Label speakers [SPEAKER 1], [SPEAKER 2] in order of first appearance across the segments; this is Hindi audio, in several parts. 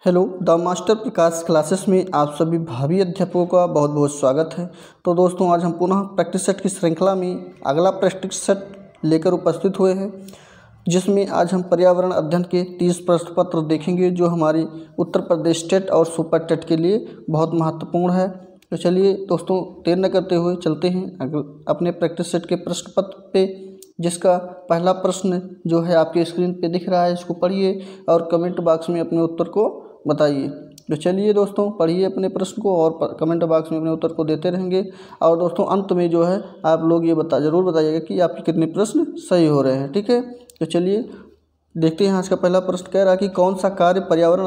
[SPEAKER 1] Hello the master Prakash classes में आप सभी भावी अध्यापकों का बहुत बहुत स्वागत है। तो दोस्तों आज हम पुनः प्रैक्टिस सेट की श्रृंखला में अगला प्रैक्टिस सेट लेकर उपस्थित हुए हैं, जिसमें आज हम पर्यावरण अध्ययन के 30 प्रश्न पत्र देखेंगे जो हमारी उत्तर प्रदेश टेट और सुपर टेट के लिए बहुत महत्वपूर्ण है। तो चलिए दोस्तों देर न करते हुए चलते हैं अपने प्रैक्टिस सेट के प्रश्न पत्र पे, जिसका पहला प्रश्न जो है आपके स्क्रीन पे दिख रहा है। इसको पढ़िए और कमेंट बॉक्स में अपने उत्तर को बताइए। तो चलिए दोस्तों पढ़िए अपने प्रश्न को और कमेंट बॉक्स में अपने उत्तर को देते रहेंगे। और दोस्तों अंत में जो है आप लोग ये ज़रूर बताइएगा कि आपके कितने प्रश्न सही हो रहे हैं, ठीक है। तो चलिए देखते हैं। आज का पहला प्रश्न कह रहा है कि कौन सा कार्य पर्यावरण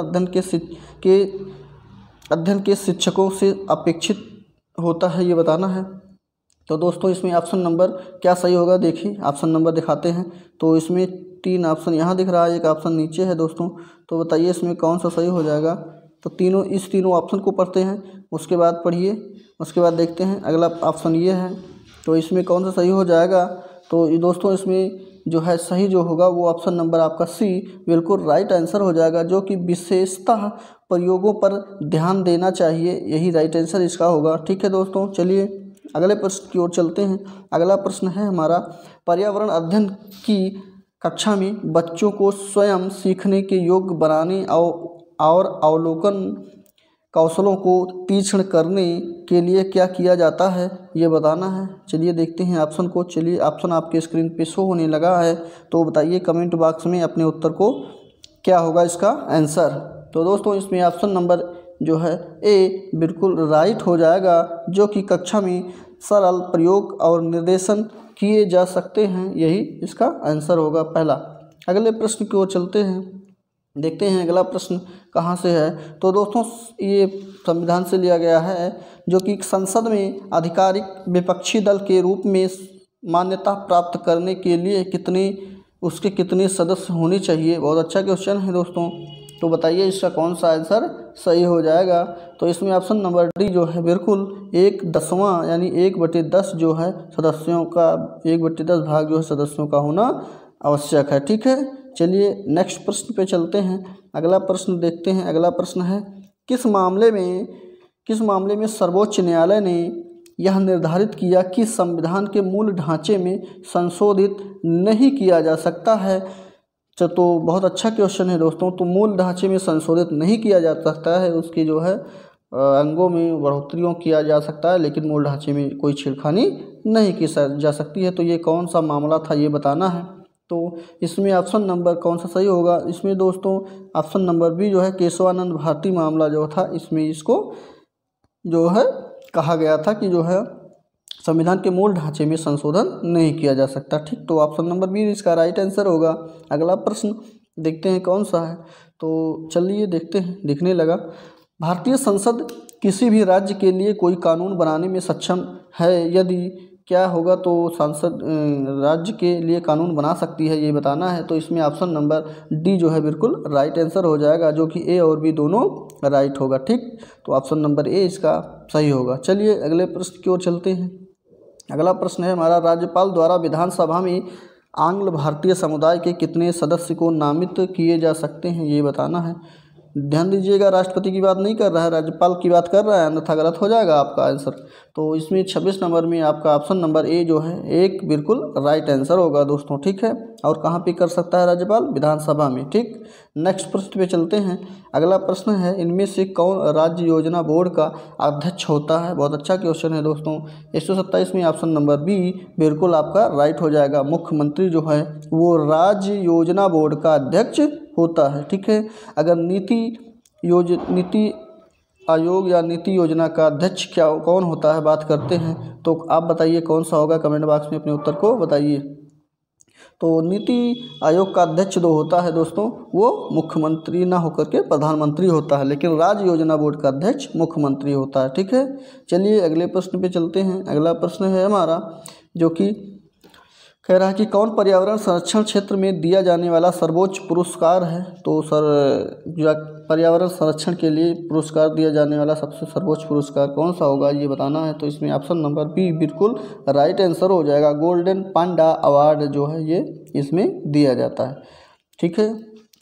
[SPEAKER 1] अध्ययन के शिक्षकों से अपेक्षित होता है, ये बताना है। तो दोस्तों इसमें ऑप्शन नंबर क्या सही होगा, देखिए ऑप्शन नंबर दिखाते हैं। तो इसमें 3 ऑप्शन यहाँ दिख रहा है, एक ऑप्शन नीचे है दोस्तों। तो बताइए इसमें कौन सा सही हो जाएगा। तो तीनों ऑप्शन को पढ़ते हैं, उसके बाद पढ़िए, उसके बाद देखते हैं अगला ऑप्शन ये है। तो इसमें कौन सा सही हो जाएगा। तो दोस्तों इसमें जो है सही जो होगा वो ऑप्शन नंबर आपका सी बिल्कुल राइट आंसर हो जाएगा, जो कि विशेषतः प्रयोगों पर ध्यान देना चाहिए, यही राइट आंसर इसका होगा, ठीक है दोस्तों। चलिए अगले प्रश्न की ओर चलते हैं। अगला प्रश्न है हमारा, पर्यावरण अध्ययन की कक्षा में बच्चों को स्वयं सीखने के योग्य बनाने और अवलोकन कौशलों को तीक्ष्ण करने के लिए क्या किया जाता है, ये बताना है। चलिए देखते हैं ऑप्शन को। चलिए ऑप्शन आपके स्क्रीन पे शो होने लगा है, तो बताइए कमेंट बॉक्स में अपने उत्तर को क्या होगा इसका आंसर। तो दोस्तों इसमें ऑप्शन नंबर जो है ए बिल्कुल राइट हो जाएगा, जो कि कक्षा में सरल प्रयोग और निर्देशन किए जा सकते हैं, यही इसका आंसर होगा पहला। अगले प्रश्न की ओर चलते हैं, देखते हैं अगला प्रश्न कहाँ से है। तो दोस्तों ये संविधान से लिया गया है, जो कि संसद में आधिकारिक विपक्षी दल के रूप में मान्यता प्राप्त करने के लिए कितने सदस्य होने चाहिए। बहुत अच्छा क्वेश्चन है दोस्तों। तो बताइए इसका कौन सा आंसर सही हो जाएगा। तो इसमें ऑप्शन नंबर डी जो है बिल्कुल 1/10 यानी 1/10 जो है सदस्यों का 1/10 भाग जो है सदस्यों का होना आवश्यक है, ठीक है। चलिए नेक्स्ट प्रश्न पे चलते हैं। अगला प्रश्न देखते हैं। अगला प्रश्न है, किस मामले में सर्वोच्च न्यायालय ने यह निर्धारित किया कि संविधान के मूल ढांचे में संशोधित नहीं किया जा सकता है। तो बहुत अच्छा क्वेश्चन है दोस्तों। तो मूल ढांचे में संशोधित नहीं किया जा सकता है, उसकी जो है अंगों में बढ़ोतरियों किया जा सकता है, लेकिन मूल ढांचे में कोई छेड़खानी नहीं की जा सकती है। तो ये कौन सा मामला था, ये बताना है। तो इसमें ऑप्शन नंबर कौन सा सही होगा। इसमें दोस्तों ऑप्शन नंबर बी जो है केशवानंद भारती मामला जो था, इसमें इसको जो है कहा गया था कि जो है संविधान के मूल ढांचे में संशोधन नहीं किया जा सकता, ठीक। तो ऑप्शन नंबर बी इसका राइट आंसर होगा। अगला प्रश्न देखते हैं कौन सा है। तो चलिए देखते हैं, दिखने लगा। भारतीय संसद किसी भी राज्य के लिए कोई कानून बनाने में सक्षम है, यदि क्या होगा। तो संसद राज्य के लिए कानून बना सकती है, ये बताना है। तो इसमें ऑप्शन नंबर डी जो है बिल्कुल राइट आंसर हो जाएगा, जो कि ए और बी दोनों राइट होगा, ठीक। तो ऑप्शन नंबर ए इसका सही होगा। चलिए अगले प्रश्न की ओर चलते हैं। अगला प्रश्न है हमारा, राज्यपाल द्वारा विधानसभा में आंग्ल भारतीय समुदाय के कितने सदस्य को नामित किए जा सकते हैं, ये बताना है। ध्यान दीजिएगा, राष्ट्रपति की बात नहीं कर रहा है, राज्यपाल की बात कर रहा है, अन्यथा गलत हो जाएगा आपका आंसर। तो इसमें 26 नंबर में आपका ऑप्शन नंबर ए जो है एक बिल्कुल राइट आंसर होगा दोस्तों, ठीक है। और कहाँ पे कर सकता है राज्यपाल, विधानसभा में, ठीक। नेक्स्ट प्रश्न पे चलते हैं। अगला प्रश्न है, इनमें से कौन राज्य योजना बोर्ड का अध्यक्ष होता है। बहुत अच्छा क्वेश्चन है दोस्तों। 127 में ऑप्शन नंबर बी बिल्कुल आपका राइट हो जाएगा। मुख्यमंत्री जो है वो राज्य योजना बोर्ड का अध्यक्ष होता है, ठीक है। अगर नीति आयोग या नीति योजना का अध्यक्ष कौन होता है बात करते हैं, तो आप बताइए कौन सा होगा, कमेंट बॉक्स में अपने उत्तर को बताइए। तो नीति आयोग का अध्यक्ष जो होता है दोस्तों, वो मुख्यमंत्री ना होकर के प्रधानमंत्री होता है, लेकिन राज्य योजना बोर्ड का अध्यक्ष मुख्यमंत्री होता है, ठीक है। चलिए अगले प्रश्न पे चलते हैं। अगला प्रश्न है हमारा, जो कि कह रहा है कि कौन पर्यावरण संरक्षण क्षेत्र में दिया जाने वाला सर्वोच्च पुरस्कार है। तो पर्यावरण संरक्षण के लिए पुरस्कार दिया जाने वाला सबसे सर्वोच्च पुरस्कार कौन सा होगा, ये बताना है। तो इसमें ऑप्शन नंबर बी बिल्कुल राइट आंसर हो जाएगा। गोल्डन पांडा अवार्ड जो है ये इसमें दिया जाता है, ठीक है।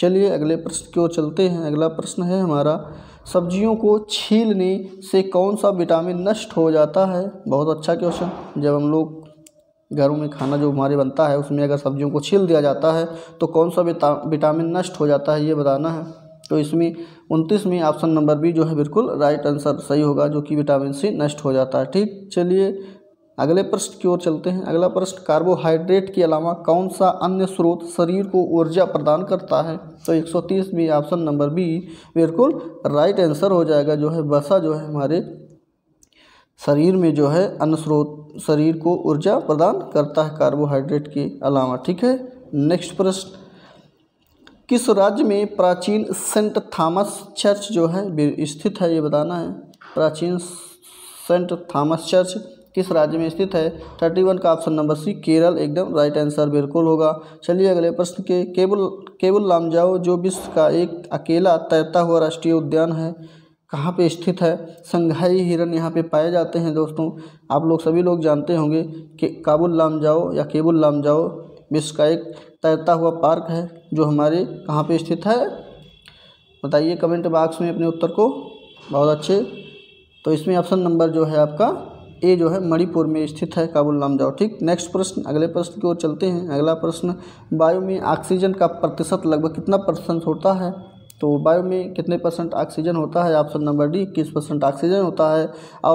[SPEAKER 1] चलिए अगले प्रश्न की ओर चलते हैं। अगला प्रश्न है हमारा, सब्जियों को छीलने से कौन सा विटामिन नष्ट हो जाता है? बहुत अच्छा क्वेश्चन। जब हम लोग घरों में खाना जो हमारे बनता है उसमें अगर सब्जियों को छील दिया जाता है तो कौन सा विटामिन नष्ट हो जाता है ये बताना है। तो इसमें 29 में ऑप्शन नंबर बी जो है बिल्कुल राइट आंसर सही होगा, जो कि विटामिन सी नष्ट हो जाता है। ठीक, चलिए अगले प्रश्न की ओर चलते हैं। अगला प्रश्न, कार्बोहाइड्रेट के अलावा कौन सा अन्य स्रोत शरीर को ऊर्जा प्रदान करता है? तो 130 में ऑप्शन नंबर बी बिल्कुल राइट आंसर हो जाएगा, जो है वसा जो है हमारे शरीर में जो है अन्य स्रोत शरीर को ऊर्जा प्रदान करता है कार्बोहाइड्रेट के अलावा। ठीक है, नेक्स्ट प्रश्न, किस राज्य में प्राचीन सेंट थॉमस चर्च जो है स्थित है? ये बताना है। प्राचीन सेंट थॉमस चर्च किस राज्य में स्थित है? 31 का ऑप्शन नंबर सी केरल एकदम राइट आंसर बिल्कुल होगा। चलिए अगले प्रश्न के, केबुल लामजाओ जो विश्व का एक अकेला तैरता हुआ राष्ट्रीय उद्यान है कहाँ पे स्थित है? संघाई हिरन यहाँ पे पाए जाते हैं दोस्तों। आप लोग सभी लोग जानते होंगे कि केबुल लामजाओ विश्व का एक तैरता हुआ पार्क है जो हमारे कहाँ पे स्थित है? बताइए कमेंट बॉक्स में अपने उत्तर को। बहुत अच्छे, तो इसमें ऑप्शन नंबर जो है आपका ए जो है मणिपुर में स्थित है केबुल लामजाओ। ठीक, नेक्स्ट प्रश्न, अगले प्रश्न की ओर चलते हैं। अगला प्रश्न, वायु में ऑक्सीजन का प्रतिशत लगभग कितना परसेंट होता है? तो वायु में कितने परसेंट ऑक्सीजन होता है? ऑप्शन नंबर डी 21% ऑक्सीजन होता है और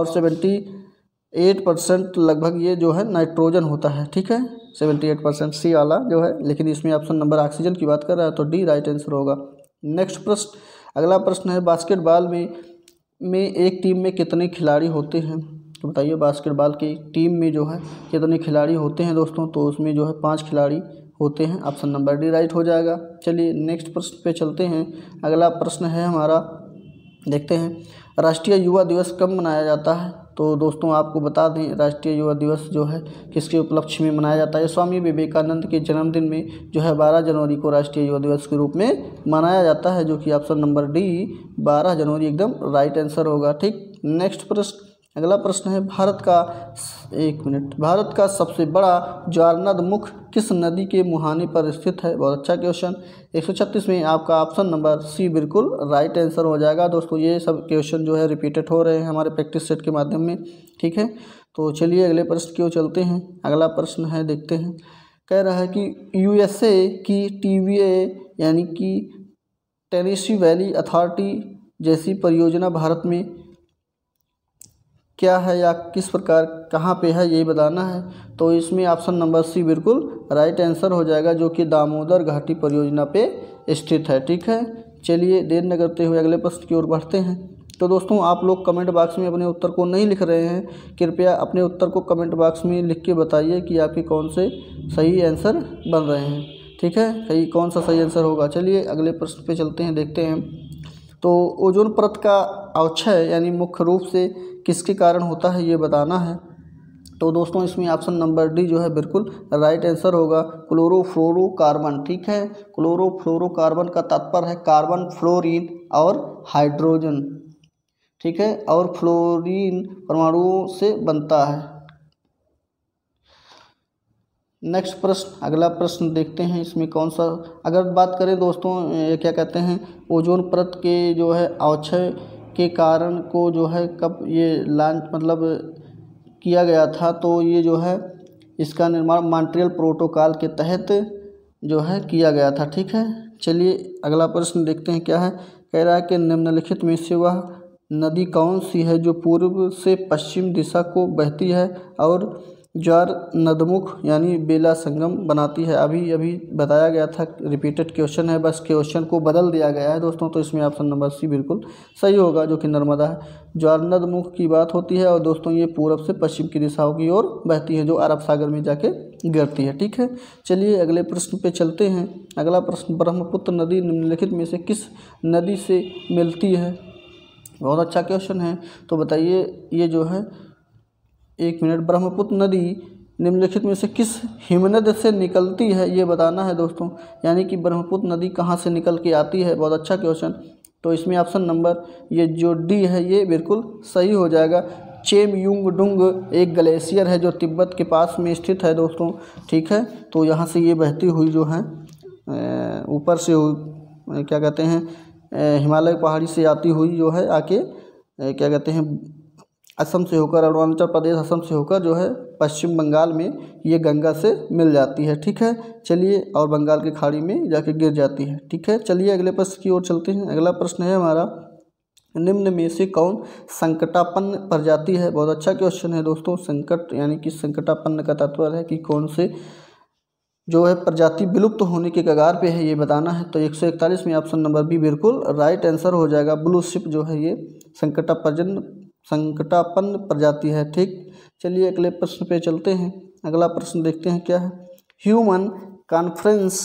[SPEAKER 1] 78% लगभग ये जो है नाइट्रोजन होता है। ठीक है, 78% सी वाला जो है, लेकिन इसमें ऑप्शन नंबर ऑक्सीजन की बात कर रहा है तो डी राइट आंसर होगा। नेक्स्ट प्रश्न, अगला प्रश्न है, बास्केटबॉल में एक टीम में कितने खिलाड़ी होते हैं? तो बताइए बास्केटबॉल की टीम में जो है कितने खिलाड़ी होते हैं दोस्तों? तो उसमें जो है 5 खिलाड़ी होते हैं, ऑप्शन नंबर डी राइट हो जाएगा। चलिए नेक्स्ट प्रश्न पे चलते हैं। अगला प्रश्न है हमारा, देखते हैं, राष्ट्रीय युवा दिवस कब मनाया जाता है? तो दोस्तों आपको बता दें, राष्ट्रीय युवा दिवस जो है किसके उपलक्ष्य में मनाया जाता है? स्वामी विवेकानंद के जन्मदिन में जो है 12 जनवरी को राष्ट्रीय युवा दिवस के रूप में मनाया जाता है, जो कि ऑप्शन नंबर डी 12 जनवरी एकदम राइट आंसर होगा। ठीक, नेक्स्ट प्रश्न, अगला प्रश्न है, भारत का सबसे बड़ा ज्वारनद मुख किस नदी के मुहाने पर स्थित है? बहुत अच्छा क्वेश्चन। 136 में आपका ऑप्शन नंबर सी बिल्कुल राइट आंसर हो जाएगा। दोस्तों ये सब क्वेश्चन जो है रिपीटेड हो रहे हैं हमारे प्रैक्टिस सेट के माध्यम में। ठीक है, तो चलिए अगले प्रश्न की ओर चलते हैं। अगला प्रश्न है, देखते हैं, कह रहा है कि यूएसए की TVA यानी कि टेनेसी वैली अथॉरिटी जैसी परियोजना भारत में क्या है या किस प्रकार कहाँ पे है यही बताना है। तो इसमें ऑप्शन नंबर सी बिल्कुल राइट आंसर हो जाएगा, जो कि दामोदर घाटी परियोजना पे स्थित है। ठीक है, चलिए देर न करते हुए अगले प्रश्न की ओर बढ़ते हैं। तो दोस्तों आप लोग कमेंट बॉक्स में अपने उत्तर को नहीं लिख रहे हैं, कृपया अपने उत्तर को कमेंट बॉक्स में लिख के बताइए कि आपके कौन से सही आंसर बन रहे हैं। ठीक है, सही कौन सा सही आंसर होगा। चलिए अगले प्रश्न पे चलते हैं, देखते हैं। तो ओजोन परत का अवक्षय यानी मुख्य रूप से किसके कारण होता है ये बताना है। तो दोस्तों इसमें ऑप्शन नंबर डी जो है बिल्कुल राइट आंसर होगा, क्लोरोफ्लोरोकार्बन। ठीक है, क्लोरोफ्लोरोकार्बन का तात्पर्य है कार्बन, फ्लोरीन और हाइड्रोजन। ठीक है, और फ्लोरीन परमाणुओं से बनता है। नेक्स्ट प्रश्न, अगला प्रश्न देखते हैं, इसमें कौन सा, अगर बात करें दोस्तों क्या कहते हैं, ओजोन परत के जो है अवक्षय के कारण को जो है कब ये लॉन्च मतलब किया गया था? तो ये जो है इसका निर्माण मॉन्ट्रियल प्रोटोकॉल के तहत जो है किया गया था। ठीक है, चलिए अगला प्रश्न देखते हैं क्या है। कह रहा है कि निम्नलिखित में से वह नदी कौन सी है जो पूर्व से पश्चिम दिशा को बहती है और ज्वार नदमुख यानी बेला संगम बनाती है? अभी बताया गया था, रिपीटेड क्वेश्चन है, बस क्वेश्चन को बदल दिया गया है दोस्तों। तो इसमें ऑप्शन नंबर सी बिल्कुल सही होगा, जो कि नर्मदा है। ज्वार नदमुख की बात होती है और दोस्तों ये पूरब से पश्चिम की दिशाओं की ओर बहती है, जो अरब सागर में जाके गिरती है। ठीक है, चलिए अगले प्रश्न पे चलते हैं। अगला प्रश्न, ब्रह्मपुत्र नदी निम्नलिखित में से किस नदी से मिलती है? बहुत अच्छा क्वेश्चन है, तो बताइए ये जो है, एक मिनट, ब्रह्मपुत्र नदी निम्नलिखित में से किस हिमनद से निकलती है ये बताना है दोस्तों, यानी कि ब्रह्मपुत्र नदी कहाँ से निकल के आती है। बहुत अच्छा क्वेश्चन, तो इसमें ऑप्शन नंबर ये जो डी है ये बिल्कुल सही हो जाएगा। चेमयुंगडुंग एक ग्लेशियर है जो तिब्बत के पास में स्थित है दोस्तों। ठीक है, तो यहाँ से ये बहती हुई जो है ऊपर से क्या कहते हैं हिमालय पहाड़ी से आती हुई जो है आके क्या कहते हैं असम से होकर, अरुणाचल प्रदेश असम से होकर जो है पश्चिम बंगाल में ये गंगा से मिल जाती है। ठीक है, चलिए, और बंगाल की खाड़ी में जाके गिर जाती है। ठीक है, चलिए अगले प्रश्न की ओर चलते हैं। अगला प्रश्न है हमारा, निम्न में से कौन संकटापन्न प्रजाति है। बहुत अच्छा क्वेश्चन है दोस्तों। संकट यानी कि संकटापन्न का तात्पर्य है कि कौन से जो है प्रजाति विलुप्त होने के कगार पे है, ये बताना है। तो 141 में ऑप्शन नंबर बी बिल्कुल राइट आंसर हो जाएगा। ब्लू शिप जो है ये संकटापन्न प्रजाति है। ठीक, चलिए अगले प्रश्न पे चलते हैं। अगला प्रश्न देखते हैं क्या है। ह्यूमन कॉन्फ्रेंस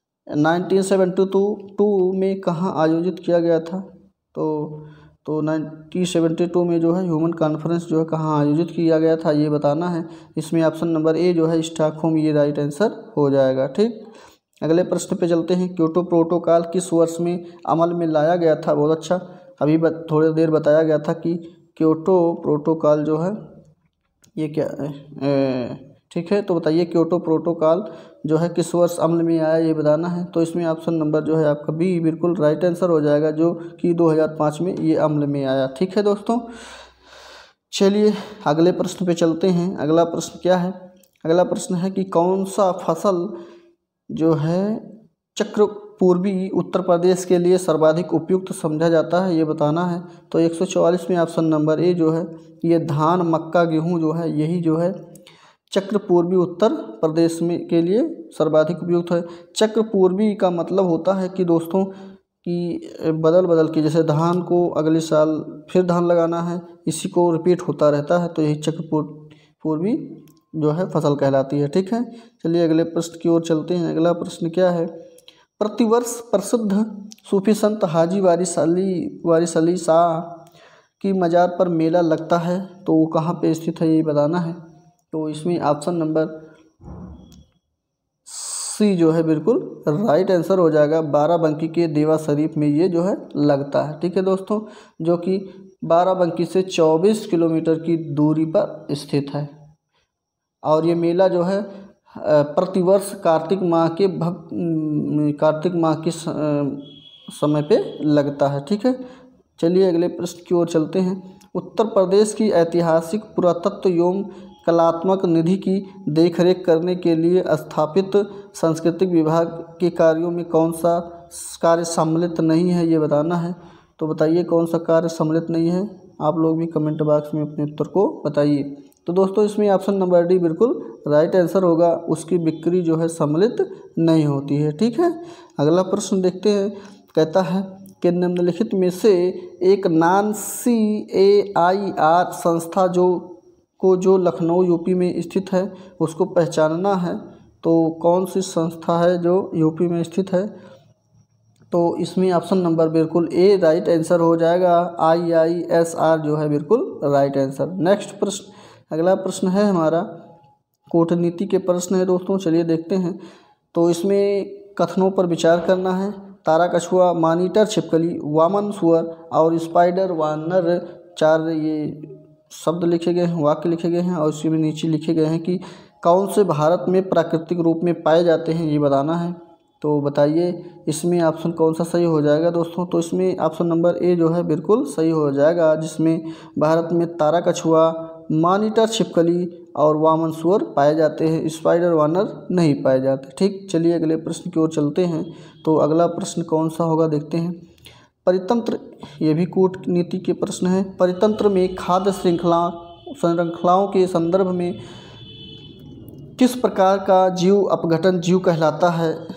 [SPEAKER 1] 1972 में कहाँ आयोजित किया गया था। तो 1972 में जो है ह्यूमन कॉन्फ्रेंस जो है कहाँ आयोजित किया गया था, ये बताना है। इसमें ऑप्शन नंबर ए जो है स्टॉकहोम, ये राइट आंसर हो जाएगा। ठीक, अगले प्रश्न पे चलते हैं। क्योटो प्रोटोकॉल किस वर्ष में अमल में लाया गया था। बहुत अच्छा, अभी थोड़ी देर बताया गया था कि क्योटो प्रोटोकॉल जो है ये क्या है। ठीक है, तो बताइए क्योटो प्रोटोकॉल जो है किस वर्ष अमल में आया, ये बताना है। तो इसमें ऑप्शन नंबर जो है आपका बी बिल्कुल राइट आंसर हो जाएगा, जो कि 2005 में ये अमल में आया। ठीक है दोस्तों, चलिए अगले प्रश्न पे चलते हैं। अगला प्रश्न क्या है। अगला प्रश्न है कि कौन सा फसल जो है चक्र पूर्वी उत्तर प्रदेश के लिए सर्वाधिक उपयुक्त समझा जाता है, ये बताना है। तो 144 में ऑप्शन नंबर ए जो है ये धान, मक्का, गेहूँ जो है यही जो है चक्र पूर्वी उत्तर प्रदेश में के लिए सर्वाधिक उपयुक्त है। चक्र पूर्वी का मतलब होता है कि दोस्तों कि बदल बदल के, जैसे धान को अगले साल फिर धान लगाना है, इसी को रिपीट होता रहता है, तो यही चक्र पूर्वी जो है फसल कहलाती है। ठीक है, चलिए अगले प्रश्न की ओर चलते हैं। अगला प्रश्न क्या है। प्रतिवर्ष प्रसिद्ध सूफी संत हाजी वारिस अली शाह की मज़ार पर मेला लगता है, तो वो कहाँ पे स्थित है, ये बताना है। तो इसमें ऑप्शन नंबर सी जो है बिल्कुल राइट आंसर हो जाएगा। बाराबंकी के देवा शरीफ में ये जो है लगता है। ठीक है दोस्तों, जो कि बाराबंकी से 24 किलोमीटर की दूरी पर स्थित है। और ये मेला जो है प्रतिवर्ष कार्तिक माह के समय पे लगता है। ठीक है, चलिए अगले प्रश्न की ओर चलते हैं। उत्तर प्रदेश की ऐतिहासिक पुरातत्व एवं कलात्मक निधि की देखरेख करने के लिए स्थापित सांस्कृतिक विभाग के कार्यों में कौन सा कार्य सम्मिलित नहीं है, ये बताना है। तो बताइए कौन सा कार्य सम्मिलित नहीं है। आप लोग भी कमेंट बॉक्स में अपने उत्तर को बताइए। तो दोस्तों इसमें ऑप्शन नंबर डी बिल्कुल राइट आंसर होगा। उसकी बिक्री जो है सम्मिलित नहीं होती है। ठीक है, अगला प्रश्न देखते हैं। कहता है कि निम्नलिखित में से एक नॉन CAIR संस्था जो लखनऊ यूपी में स्थित है उसको पहचानना है। तो कौन सी संस्था है जो यूपी में स्थित है। तो इसमें ऑप्शन नंबर बिल्कुल ए राइट आंसर हो जाएगा। IISR जो है बिल्कुल राइट आंसर। नेक्स्ट प्रश्न, अगला प्रश्न है हमारा कूटनीति के प्रश्न है दोस्तों। चलिए देखते हैं। तो इसमें कथनों पर विचार करना है। तारा कछुआ, मॉनिटर छिपकली, वामन सुअर और स्पाइडर वानर, 4 ये शब्द लिखे गए हैं, वाक्य लिखे गए हैं, और उसके भी नीचे लिखे गए हैं कि कौन से भारत में प्राकृतिक रूप में पाए जाते हैं, ये बताना है। तो बताइए इसमें ऑप्शन कौन सा सही हो जाएगा दोस्तों। तो इसमें ऑप्शन नंबर ए जो है बिल्कुल सही हो जाएगा, जिसमें भारत में तारा कछुआ, मॉनिटर छिपकली और वामन सुअर पाए जाते हैं, स्पाइडर वानर नहीं पाए जाते। ठीक, चलिए अगले प्रश्न की ओर चलते हैं। तो अगला प्रश्न कौन सा होगा देखते हैं। परितंत्र, ये भी कूटनीति के प्रश्न है। परितंत्र में खाद्य श्रृंखलाओं के संदर्भ में किस प्रकार का जीव अपघटन जीव कहलाता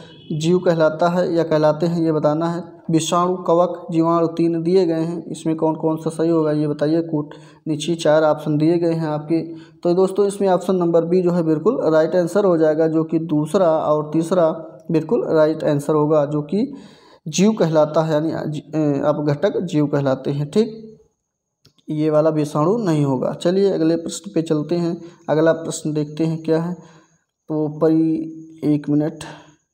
[SPEAKER 1] है या कहलाते हैं, ये बताना है। विषाणु, कवक, जीवाणु 3 दिए गए हैं। इसमें कौन कौन सा सही होगा ये बताइए। नीचे 4 ऑप्शन दिए गए हैं आपके। तो दोस्तों इसमें ऑप्शन नंबर बी जो है बिल्कुल राइट आंसर हो जाएगा, जो कि दूसरा और तीसरा बिल्कुल राइट आंसर होगा, जो कि जीव कहलाता है, यानी अपघटक जीव कहलाते हैं। ठीक, ये वाला विषाणु नहीं होगा। चलिए अगले प्रश्न पे चलते हैं। अगला प्रश्न देखते हैं क्या है। तो एक मिनट,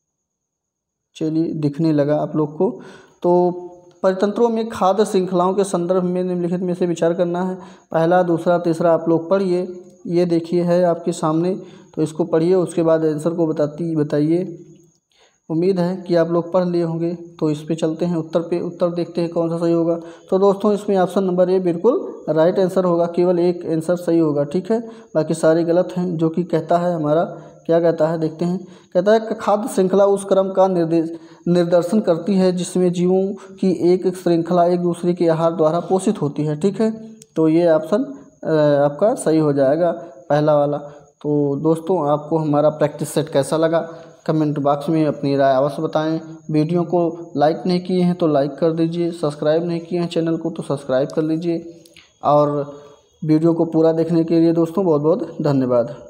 [SPEAKER 1] चलिए दिखने लगा आप लोग को। तो परितंत्रों में खाद्य श्रृंखलाओं के संदर्भ में निम्नलिखित में से विचार करना है। पहला, दूसरा, तीसरा आप लोग पढ़िए। ये देखिए है आपके सामने, तो इसको पढ़िए, उसके बाद आंसर को बताइए। उम्मीद है कि आप लोग पढ़ लिए होंगे। तो इस पे चलते हैं उत्तर पे, उत्तर देखते हैं कौन सा सही होगा। तो दोस्तों इसमें ऑप्शन नंबर ए बिल्कुल राइट आंसर होगा, केवल एक आंसर सही होगा, ठीक है, बाकी सारे गलत हैं। जो कि कहता है हमारा, क्या कहता है देखते हैं, कहता है कि खाद्य श्रृंखला उस क्रम का निर्देशन करती है जिसमें जीवों की एक श्रृंखला एक दूसरे के आहार द्वारा पोषित होती है, ठीक है। तो ये ऑप्शन आपका सही हो जाएगा, पहला वाला। तो दोस्तों आपको हमारा प्रैक्टिस सेट कैसा लगा कमेंट बॉक्स में अपनी राय अवश्य बताएं। वीडियो को लाइक नहीं किए हैं तो लाइक कर दीजिए, सब्सक्राइब नहीं किए हैं चैनल को तो सब्सक्राइब कर लीजिए। और वीडियो को पूरा देखने के लिए दोस्तों बहुत बहुत धन्यवाद।